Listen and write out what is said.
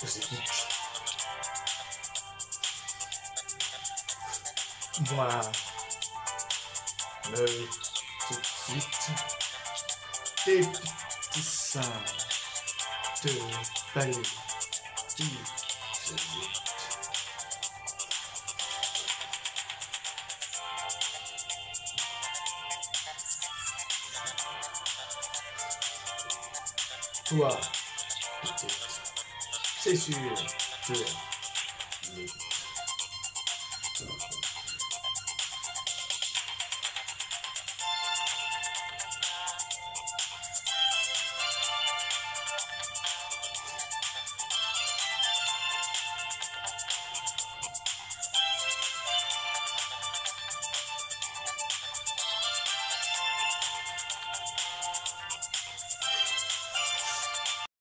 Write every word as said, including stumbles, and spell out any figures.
vous écoute. Moi, me tout de suite, des petits seins de balai qui se vite. Toi, peut-être, c'est sûr, toi, mais